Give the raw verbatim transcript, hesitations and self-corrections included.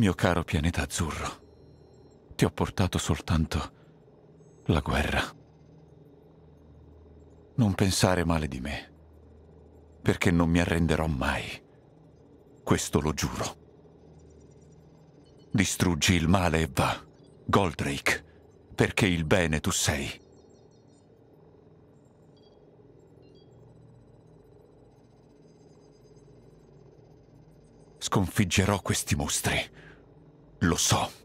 Mio caro pianeta azzurro, ti ho portato soltanto la guerra. Non pensare male di me, perché non mi arrenderò mai. Questo lo giuro. Distruggi il male e va, Goldrake, perché il bene tu sei. Sconfiggerò questi mostri. Lo so.